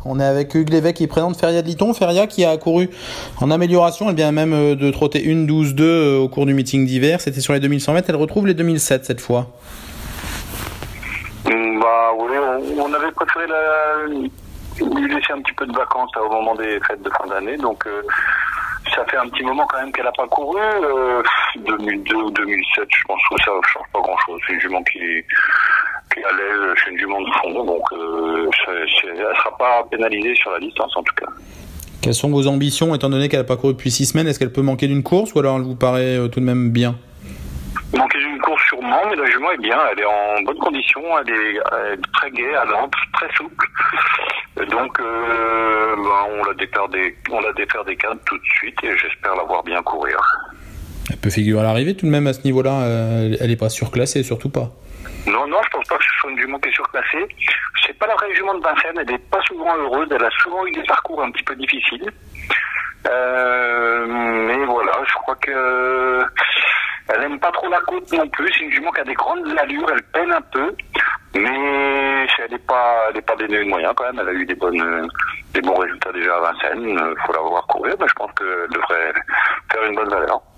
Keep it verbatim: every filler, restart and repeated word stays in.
On est avec Hugues Lévesque qui présente Feria de Liton. Feria qui a couru en amélioration, elle vient même de trotter une douze deux au cours du meeting d'hiver. C'était sur les deux mille cent mètres, elle retrouve les deux mille sept cette fois. Bah oui, on, on avait préféré la, lui laisser un petit peu de vacances là, au moment des fêtes de fin d'année, donc euh, ça fait un petit moment quand même qu'elle n'a pas couru. Euh, deux mille deux ou deux mille sept, je pense que ça ne change pas grand-chose. C'est une jument qui est, qui est à l'aise, c'est une jument de fond, donc euh, c'est, c'est, elle ne sera pas pénalisée sur la distance en tout cas. Quelles sont vos ambitions, étant donné qu'elle n'a pas couru depuis six semaines? Est-ce qu'elle peut manquer d'une course ou alors elle vous paraît euh, tout de même bien? Manquer d'une course sûrement, mais la jument est bien, elle est en bonne condition, elle est, elle est très gaie, allante, très souple. Donc euh, ben, on la défère des, on la défère des cadres tout de suite et j'espère la voir bien courir. Elle peut figurer à l'arrivée tout de même à ce niveau-là, elle n'est pas surclassée, surtout pas. Non, non, je pense pas que ce soit une jument qui est surclassée. C'est pas la vraie jument de Vincennes, elle n'est pas souvent heureuse, elle a souvent eu des parcours un petit peu difficiles. Euh, mais voilà, je crois que elle aime pas trop la côte non plus. C'est une jument qui a des grandes allures, elle peine un peu, mais elle n'est pas, elle est pas dénuée de moyens quand même. Elle a eu des bonnes, des bons résultats déjà à Vincennes. Il faut la voir courir, mais je pense qu'elle devrait faire une bonne valeur.